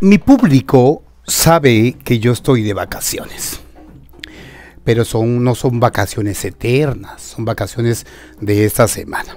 Mi público sabe que yo estoy de vacaciones, pero no son vacaciones eternas, son vacaciones de esta semana.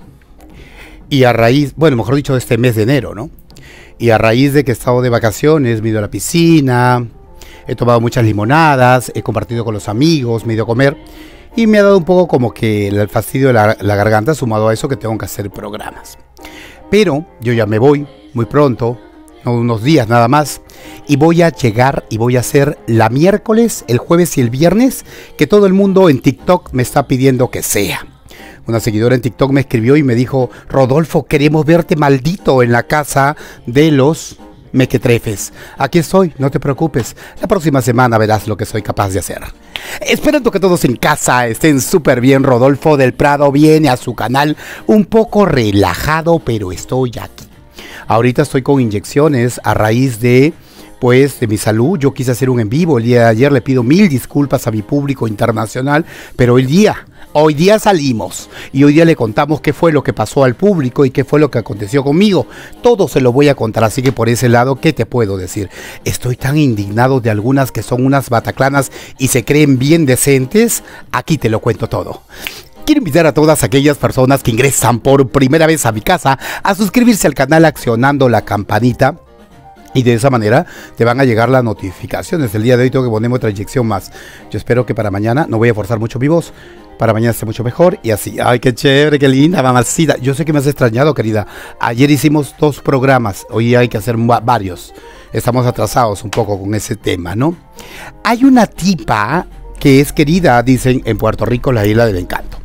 Y a raíz, bueno, mejor dicho, de este mes de enero, ¿no? Y a raíz de que he estado de vacaciones, me he ido a la piscina, he tomado muchas limonadas, he compartido con los amigos, me he ido a comer y me ha dado un poco como que el fastidio de la garganta, sumado a eso que tengo que hacer programas. Pero yo ya me voy muy pronto, unos días nada más, y voy a llegar y voy a hacer la miércoles, el jueves y el viernes que todo el mundo en TikTok me está pidiendo que sea. Una seguidora en TikTok me escribió y me dijo: Rodolfo, queremos verte maldito en la casa de los mequetrefes. Aquí estoy, no te preocupes. La próxima semana verás lo que soy capaz de hacer. Esperando que todos en casa estén súper bien. Rodolfo del Prado viene a su canal un poco relajado, pero estoy aquí. Ahorita estoy con inyecciones a raíz de mi salud. Yo quise hacer un en vivo el día de ayer. Le pido 1000 disculpas a mi público internacional, pero hoy día salimos y hoy día le contamos qué fue lo que pasó al público y qué fue lo que aconteció conmigo. Todo se lo voy a contar, así que por ese lado, ¿qué te puedo decir? Estoy tan indignado de algunas que son unas bataclanas y se creen bien decentes. Aquí te lo cuento todo. Quiero invitar a todas aquellas personas que ingresan por primera vez a mi casa a suscribirse al canal accionando la campanita. Y de esa manera te van a llegar las notificaciones. El día de hoy tengo que ponerme otra inyección más. Yo espero que para mañana, no voy a forzar mucho mi voz, para mañana esté mucho mejor y así. Ay, qué chévere, qué linda, mamacita. Yo sé que me has extrañado, querida. Ayer hicimos 2 programas, hoy hay que hacer varios. Estamos atrasados un poco con ese tema, ¿no? Hay una tipa que es querida, dicen, en Puerto Rico, la Isla del Encanto.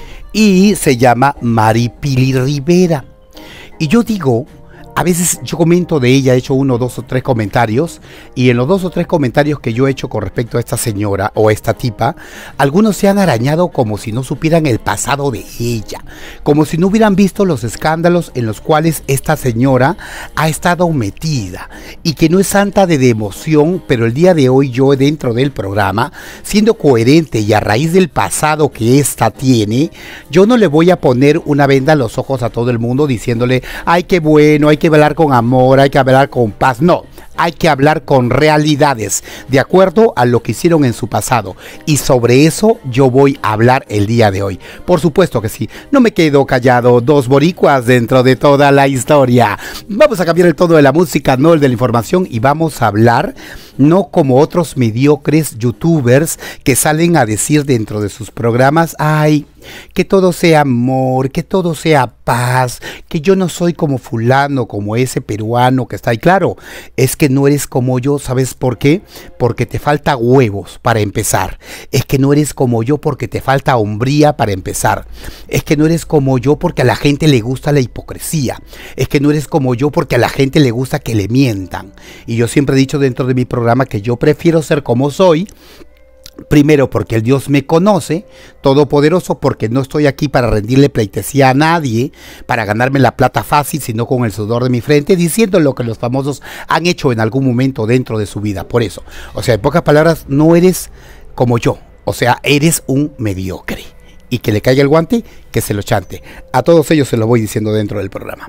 Y se llama Maripili Rivera. Y yo digo, a veces yo comento de ella, he hecho 1, 2 o 3 comentarios, y en los 2 o 3 comentarios que yo he hecho con respecto a esta señora o a esta tipa, algunos se han arañado como si no supieran el pasado de ella, como si no hubieran visto los escándalos en los cuales esta señora ha estado metida, y que no es santa de devoción, pero el día de hoy yo dentro del programa, siendo coherente y a raíz del pasado que esta tiene, yo no le voy a poner una venda a los ojos a todo el mundo diciéndole, ay, qué bueno, hay que hablar con amor, hay que hablar con paz. No, hay que hablar con realidades, de acuerdo a lo que hicieron en su pasado. Y sobre eso yo voy a hablar el día de hoy. Por supuesto que sí, no me quedo callado. 2 boricuas dentro de toda la historia. Vamos a cambiar el tono de la música, no el de la información, y vamos a hablar, no como otros mediocres youtubers que salen a decir dentro de sus programas, ay, que todo sea amor, que todo sea paz, que yo no soy como fulano, como ese peruano que está ahí. Claro, es que no eres como yo, ¿sabes por qué? Porque te falta huevos para empezar. Es que no eres como yo porque te falta hombría para empezar. Es que no eres como yo porque a la gente le gusta la hipocresía. Es que no eres como yo porque a la gente le gusta que le mientan. Y yo siempre he dicho dentro de mi programa que yo prefiero ser como soy. Primero porque el Dios me conoce, todopoderoso, porque no estoy aquí para rendirle pleitesía a nadie, para ganarme la plata fácil, sino con el sudor de mi frente, diciendo lo que los famosos han hecho en algún momento dentro de su vida. Por eso, o sea, en pocas palabras, no eres como yo, o sea, eres un mediocre. Y que le caiga el guante, que se lo chante. A todos ellos se lo voy diciendo dentro del programa.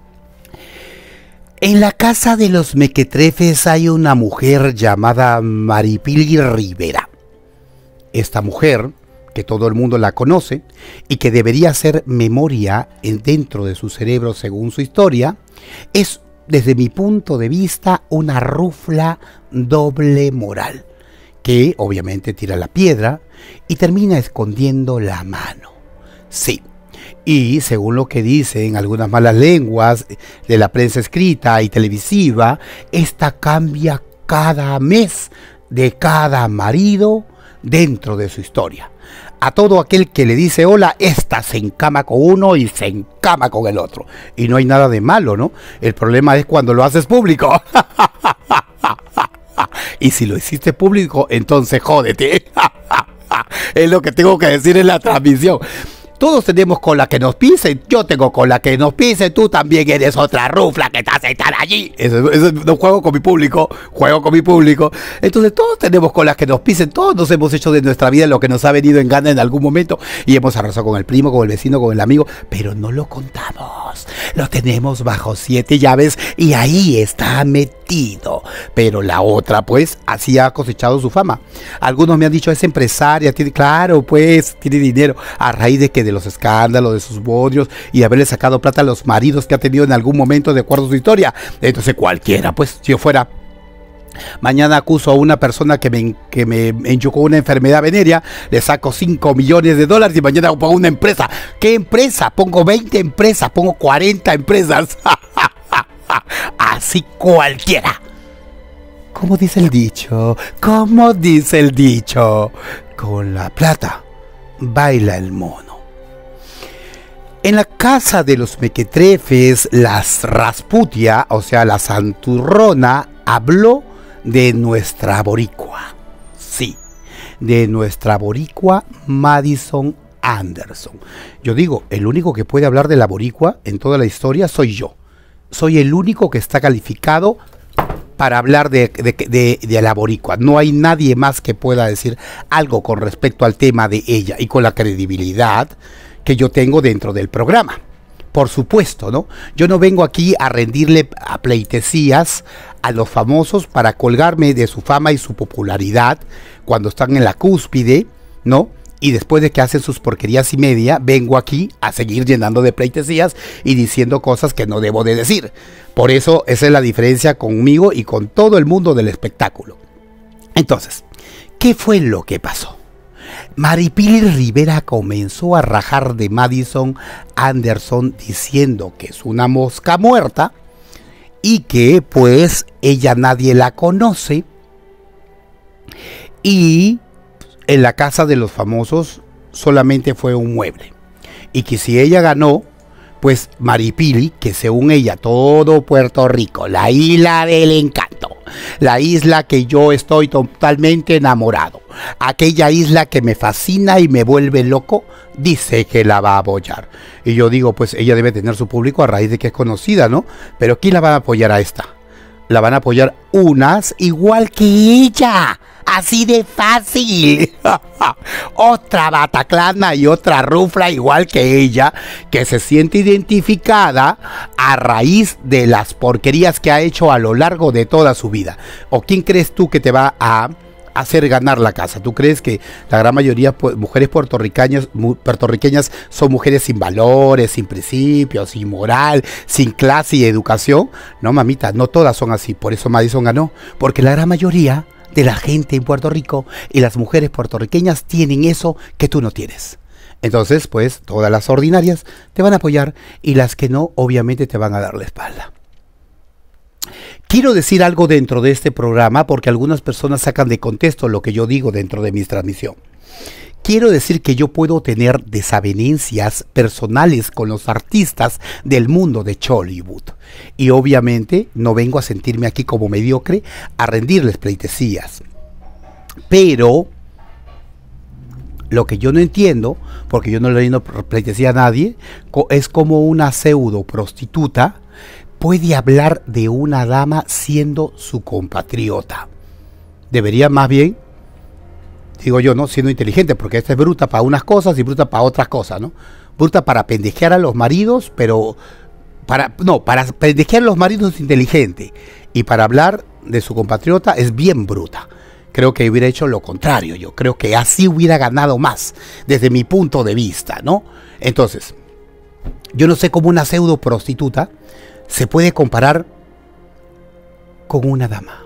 En la casa de los mequetrefes hay una mujer llamada Maripili Rivera. Esta mujer, que todo el mundo la conoce y que debería ser memoria dentro de su cerebro según su historia, es, desde mi punto de vista, una rufla doble moral, que obviamente tira la piedra y termina escondiendo la mano. Sí. Y según lo que dicen algunas malas lenguas de la prensa escrita y televisiva, esta cambia cada mes de cada marido dentro de su historia. A todo aquel que le dice hola, esta se encama con uno y se encama con el otro. Y no hay nada de malo, ¿no? El problema es cuando lo haces público. Y si lo hiciste público, entonces jódete. Es lo que tengo que decir en la transmisión. Todos tenemos cola que nos pisen. Yo tengo cola que nos pisen. Tú también eres otra rufla que te hace estar allí. Eso no juego con mi público. Juego con mi público. Entonces todos tenemos colas que nos pisen. Todos nos hemos hecho de nuestra vida lo que nos ha venido en gana en algún momento. Y hemos arrasado con el primo, con el vecino, con el amigo. Pero no lo contamos. Lo tenemos bajo 7 llaves y ahí está metido. Pero la otra, pues, así ha cosechado su fama. Algunos me han dicho, es empresaria, claro, pues, tiene dinero, a raíz de que de los escándalos, de sus bodrios y haberle sacado plata a los maridos que ha tenido en algún momento de acuerdo a su historia. Entonces cualquiera, pues, si yo fuera... Mañana acuso a una persona que me enchucó una enfermedad venérea, le saco $5 millones y mañana pongo una empresa. ¿Qué empresa? Pongo 20 empresas, pongo 40 empresas. Así cualquiera. ¿Cómo dice el dicho? ¿Cómo dice el dicho? Con la plata baila el mono. En la casa de los mequetrefes, las Rasputia, o sea, la santurrona, habló de nuestra boricua. Sí, de nuestra boricua Madison Anderson. Yo digo, el único que puede hablar de la boricua en toda la historia soy yo. Soy el único que está calificado para hablar de la boricua. No hay nadie más que pueda decir algo con respecto al tema de ella y con la credibilidad que yo tengo dentro del programa. Por supuesto, ¿no? Yo no vengo aquí a rendirle a pleitesías a los famosos para colgarme de su fama y su popularidad cuando están en la cúspide, ¿no? Y después de que hacen sus porquerías y media, vengo aquí a seguir llenando de pleitesías y diciendo cosas que no debo de decir. Por eso, esa es la diferencia conmigo y con todo el mundo del espectáculo. Entonces, ¿qué fue lo que pasó? Maripili Rivera comenzó a rajar de Madison Anderson diciendo que es una mosca muerta y que pues ella nadie la conoce y en la casa de los famosos solamente fue un mueble y que si ella ganó, pues Maripili, que según ella todo Puerto Rico, la isla del encanto, la isla que yo estoy totalmente enamorado, aquella isla que me fascina y me vuelve loco, dice que la va a apoyar. Y yo digo, pues ella debe tener su público a raíz de que es conocida, ¿no? Pero ¿quién la va a apoyar a esta? La van a apoyar unas igual que ella. Así de fácil. Otra bataclana y otra rufla igual que ella, que se siente identificada a raíz de las porquerías que ha hecho a lo largo de toda su vida. ¿O quién crees tú que te va a hacer ganar la casa? ¿Tú crees que la gran mayoría mujeres puertorriqueñas son mujeres sin valores, sin principios, sin moral, sin clase y educación? No, mamita, no todas son así. Por eso Madison ganó, porque la gran mayoría de la gente en Puerto Rico y las mujeres puertorriqueñas tienen eso que tú no tienes. Entonces, pues, todas las ordinarias te van a apoyar y las que no, obviamente te van a dar la espalda. Quiero decir algo dentro de este programa porque algunas personas sacan de contexto lo que yo digo dentro de mi transmisión. Quiero decir que yo puedo tener desavenencias personales con los artistas del mundo de Chollywood. Y obviamente no vengo a sentirme aquí como mediocre a rendirles pleitesías. Pero lo que yo no entiendo, porque yo no le rindo pleitesía a nadie, es como una pseudo prostituta puede hablar de una dama siendo su compatriota. Debería más bien, digo yo, ¿no?, siendo inteligente, porque esta es bruta para unas cosas y bruta para otras cosas, ¿no? Bruta para pendejear a los maridos, pero para pendejear a los maridos es inteligente, y para hablar de su compatriota es bien bruta. Creo que hubiera hecho lo contrario. Yo creo que así hubiera ganado más, desde mi punto de vista, ¿no? Entonces, yo no sé cómo una pseudo prostituta se puede comparar con una dama.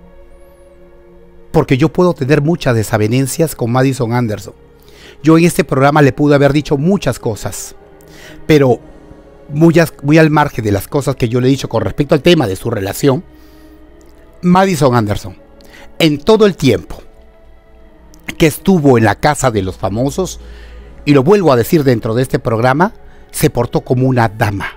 Porque yo puedo tener muchas desavenencias con Madison Anderson. Yo en este programa le pude haber dicho muchas cosas, pero muy al margen de las cosas que yo le he dicho con respecto al tema de su relación, Madison Anderson, en todo el tiempo que estuvo en la casa de los famosos, y lo vuelvo a decir dentro de este programa, se portó como una dama.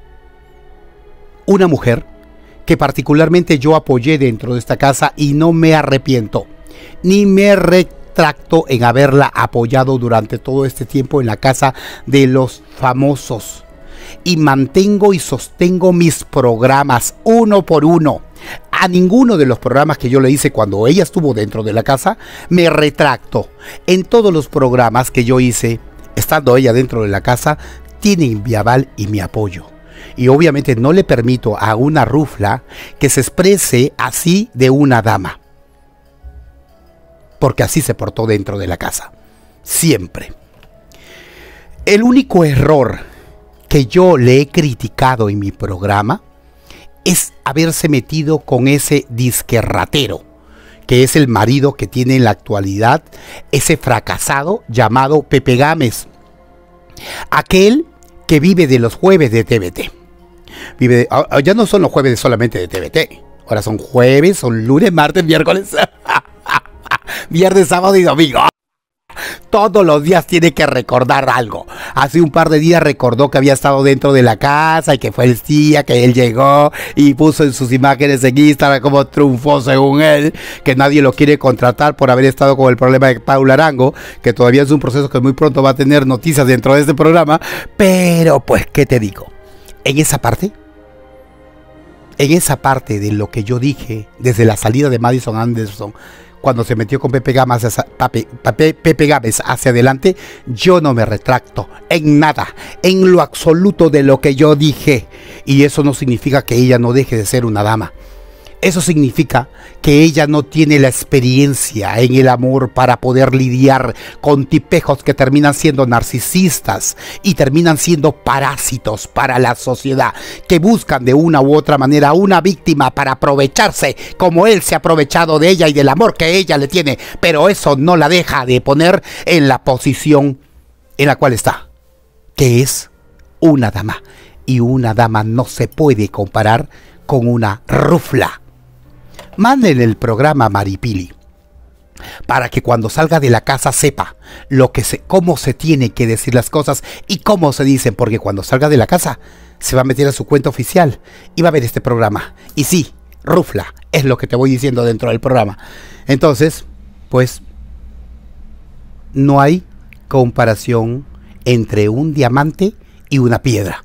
Una mujer que particularmente yo apoyé dentro de esta casa y no me arrepiento, ni me retracto en haberla apoyado durante todo este tiempo en la Casa de los Famosos. Y mantengo y sostengo mis programas uno por uno. A ninguno de los programas que yo le hice cuando ella estuvo dentro de la casa, me retracto. En todos los programas que yo hice, estando ella dentro de la casa, tienen mi aval y mi apoyo. Y obviamente no le permito a una rufla que se exprese así de una dama. Porque así se portó dentro de la casa. Siempre. El único error que yo le he criticado en mi programa es haberse metido con ese disque ratero, que es el marido que tiene en la actualidad ese fracasado llamado Pepe Gámez. Aquel que vive de los jueves de TVT. Ya no son los jueves solamente de TVT. Ahora son jueves, son lunes, martes, miércoles, viernes, sábado y domingo. Todos los días tiene que recordar algo. Hace un par de días recordó que había estado dentro de la casa y que fue el día que él llegó y puso en sus imágenes en Instagram como triunfó según él, que nadie lo quiere contratar por haber estado con el problema de Paula Arango, que todavía es un proceso que muy pronto va a tener noticias dentro de este programa. Pero pues, ¿qué te digo? En esa parte de lo que yo dije desde la salida de Madison Anderson, cuando se metió con Pepe Gámez hacia adelante, yo no me retracto en nada, en lo absoluto de lo que yo dije. Y eso no significa que ella no deje de ser una dama. Eso significa que ella no tiene la experiencia en el amor para poder lidiar con tipejos que terminan siendo narcisistas y terminan siendo parásitos para la sociedad, que buscan de una u otra manera una víctima para aprovecharse, como él se ha aprovechado de ella y del amor que ella le tiene, pero eso no la deja de poner en la posición en la cual está, que es una dama, y una dama no se puede comparar con una rufla. Manden el programa a Maripili para que cuando salga de la casa sepa cómo se tiene que decir las cosas y cómo se dicen, porque cuando salga de la casa se va a meter a su cuenta oficial y va a ver este programa. Y sí, rufla, es lo que te voy diciendo dentro del programa. Entonces, pues, no hay comparación entre un diamante y una piedra.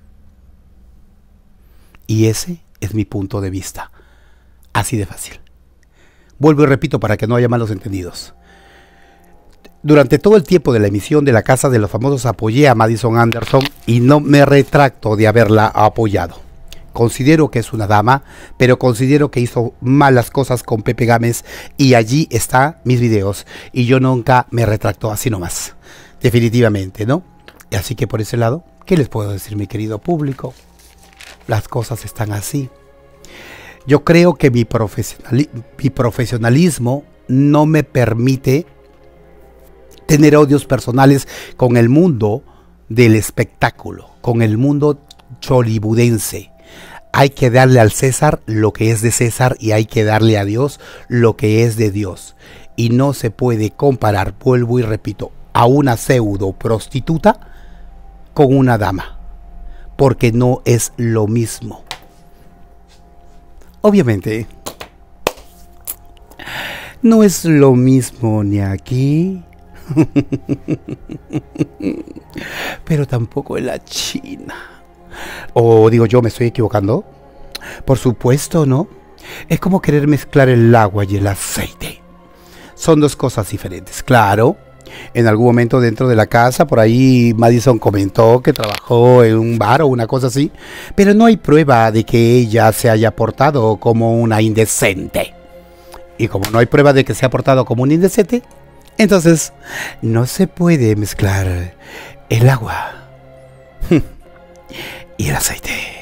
Y ese es mi punto de vista. Así de fácil. Vuelvo y repito para que no haya malos entendidos. Durante todo el tiempo de la emisión de la Casa de los Famosos apoyé a Madison Anderson y no me retracto de haberla apoyado. Considero que es una dama, pero considero que hizo malas cosas con Pepe Gámez y allí están mis videos. Y yo nunca me retracto así nomás. Definitivamente, ¿no? Así que por ese lado, ¿qué les puedo decir, mi querido público? Las cosas están así. Yo creo que mi profesionalismo no me permite tener odios personales con el mundo del espectáculo, con el mundo hollywoodense. Hay que darle al César lo que es de César y hay que darle a Dios lo que es de Dios. Y no se puede comparar, vuelvo y repito, a una pseudo prostituta con una dama, porque no es lo mismo. Obviamente, no es lo mismo ni aquí, pero tampoco en la China. O digo yo, ¿me estoy equivocando? Por supuesto, ¿no? Es como querer mezclar el agua y el aceite. Son dos cosas diferentes, claro. En algún momento dentro de la casa, por ahí Madison comentó que trabajó en un bar o una cosa así, pero no hay prueba de que ella se haya portado como una indecente. Y como no hay prueba de que se ha portado como un indecente, entonces no se puede mezclar el agua y el aceite.